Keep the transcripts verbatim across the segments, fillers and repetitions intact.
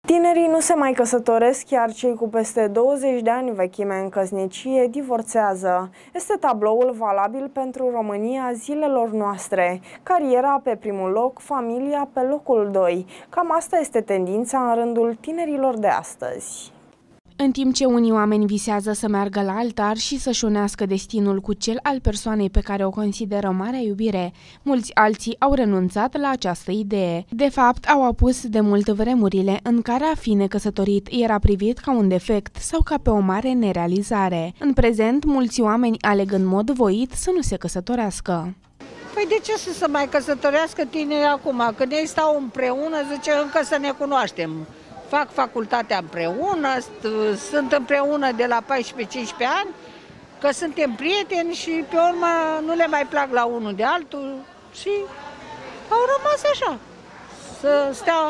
Tinerii nu se mai căsătoresc, iar cei cu peste douăzeci de ani vechime în căsnicie divorțează. Este tabloul valabil pentru România zilelor noastre. Cariera pe primul loc, familia pe locul doi. Cam asta este tendința în rândul tinerilor de astăzi. În timp ce unii oameni visează să meargă la altar și să-și unească destinul cu cel al persoanei pe care o consideră marea iubire, mulți alții au renunțat la această idee. De fapt, au apus de mult vremurile în care a fi necăsătorit era privit ca un defect sau ca pe o mare nerealizare. În prezent, mulți oameni aleg în mod voit să nu se căsătorească. Păi de ce să se mai căsătorească tinerii acum? Când ei stau împreună, zice încă să ne cunoaștem. Fac facultatea împreună, sunt împreună de la paisprezece cincisprezece ani, că suntem prieteni și pe urmă nu le mai plac la unul de altul și au rămas așa, să stea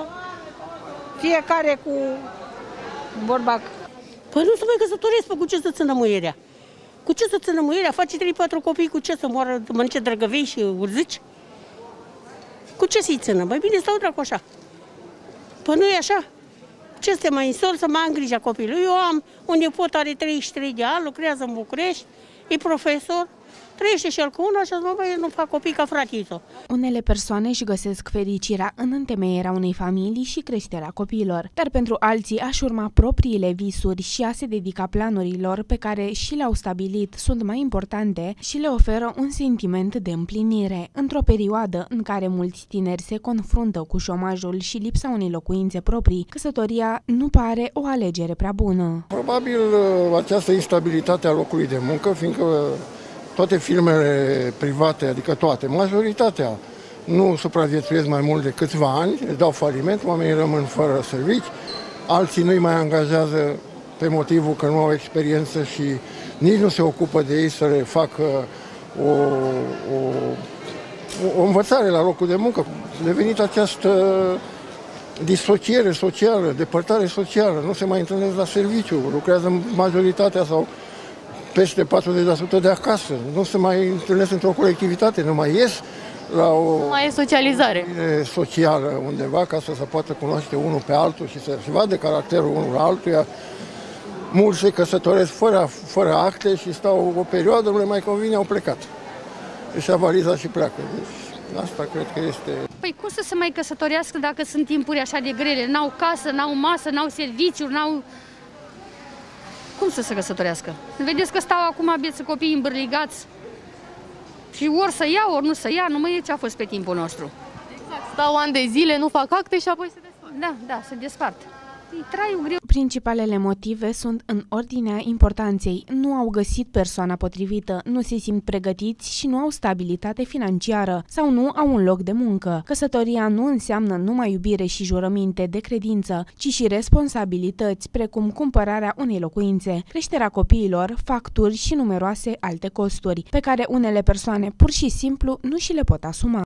fiecare cu vorba. Păi nu se mai căsătoresc, pe cu ce să țină muierea? Cu ce să țină muierea? Face trei patru copii, cu ce să moară, mănânce drăgăvei și urzici? Cu ce să-i țină? Mai bine stau dracu așa. Păi nu e așa? Ce să mai însor să mai am grija copilului? Eu am un nepot, are treizeci și trei de ani, lucrează în București, e profesor, trăiește și el cu una și mă, băi, nu fac copii ca fratele său. Unele persoane își găsesc fericirea în întemeierea unei familii și creșterea copiilor, dar pentru alții a-și urma propriile visuri și a se dedica planurilor pe care și le-au stabilit sunt mai importante și le oferă un sentiment de împlinire. Într-o perioadă în care mulți tineri se confruntă cu șomajul și lipsa unei locuințe proprii, căsătoria nu pare o alegere prea bună. Probabil această instabilitate a locului de muncă, fiindcă toate firmele private, adică toate, majoritatea, nu supraviețuiesc mai mult de câțiva ani, își dau faliment, oamenii rămân fără servici, alții nu-i mai angajează pe motivul că nu au experiență și nici nu se ocupă de ei să le facă o, o, o învățare la locul de muncă. A devenit această disociere socială, depărtare socială, nu se mai întâlnesc la serviciu, lucrează majoritatea sau peste patruzeci la sută de acasă, nu se mai întâlnesc într-o colectivitate, nu mai ies la o nu mai e socializare socială undeva ca să se poată cunoaște unul pe altul și să se vadă caracterul unul la altuia. Mulți se căsătoresc fără, fără acte și stau o perioadă, nu le mai convine, au plecat. Își ia valiza și pleacă. Deci asta cred că este... Păi cum să se mai căsătorească dacă sunt timpuri așa de grele? N-au casă, n-au masă, n-au serviciuri, n-au... Cum să se căsătorească? Vedeți că stau acum bieți copii îmbârligați și ori să ia, ori nu să ia, nu mai e ce a fost pe timpul nostru. Exact, stau ani de zile, nu fac acte și apoi se despart. Da, da, se despart. E traiul greu. Principalele motive sunt în ordinea importanței. Nu au găsit persoana potrivită, nu se simt pregătiți și nu au stabilitate financiară sau nu au un loc de muncă. Căsătoria nu înseamnă numai iubire și jurăminte de credință, ci și responsabilități, precum cumpărarea unei locuințe, creșterea copiilor, facturi și numeroase alte costuri, pe care unele persoane pur și simplu nu și le pot asuma.